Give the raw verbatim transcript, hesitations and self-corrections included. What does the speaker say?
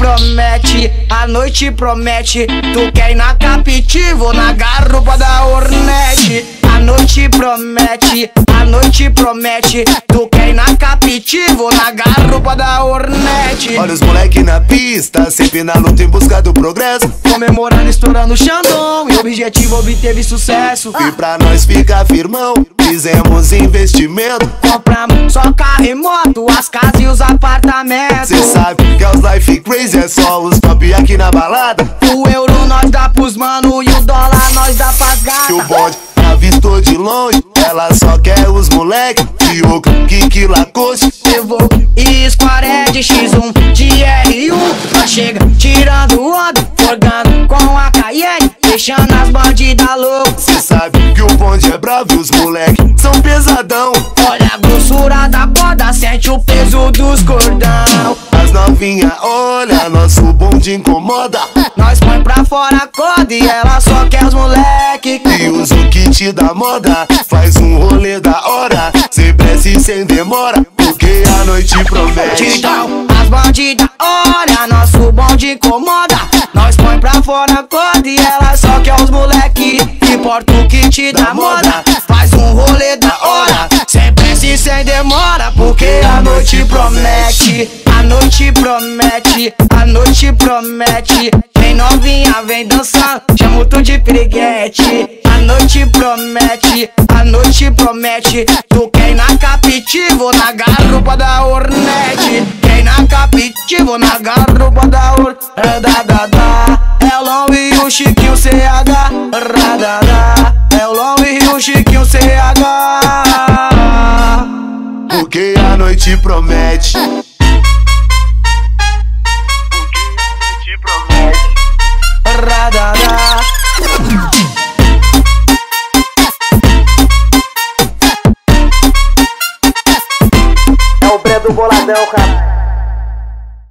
promete, a noite promete. Tu quer ir na Capitivo, na garupa da Hornet. A noite promete, a noite promete. Tu quer ir na Capitivo, na garupa da Hornet. Olha os moleque na pista, sempre na luta em busca do progresso, comemorando, estourando o Xandão, e o objetivo obteve sucesso. E pra nós ficar firmão, fizemos investimento. Compramos só carro e moto, as casas e os apartamentos. Cê sabe que é os life crazy, é só os top aqui na balada. O euro nós dá pros mano e o dólar nós dá pras gatas. Que o bonde avistou de longe, ela só quer os moleque. Diogo, Kiki, Lacoste, levou e Squared, X um de R um. Nós chega tirando onda, forgando com a Cayenne, deixando as bandidas loucas. Cê sabe que o bonde é bravo e os moleque são pesadão. Olha a grossura da corda, sente o peso dos cordão. As novinha olha, nosso bonde incomoda. Nós põe pra fora a corda e ela só quer os moleque. E usa o kit da moda, faz um rolê da hora, sem pressa e sem demora, porque a noite promete. Então as bandidas olha, nosso bonde incomoda. Nós põe pra fora a corda e ela só quer os moleque. Importa o kit da moda, faz um rolê da hora, sem pressa e sem demora, porque a noite promete. A noite promete, a noite promete. Vem novinha, vem dançando, chamo tu de piriguete. A noite promete, a noite promete. Tu quer ir na Capitivo, na garupa da Hornet. Quer ir na Capitivo, na garupa da Hornet. Da da da, é o Long e o Chiquinho C H. Radadá, é o Long e o Chiquinho C H. Porque a noite promete. Radadá. É o Bré do Boladão, cara.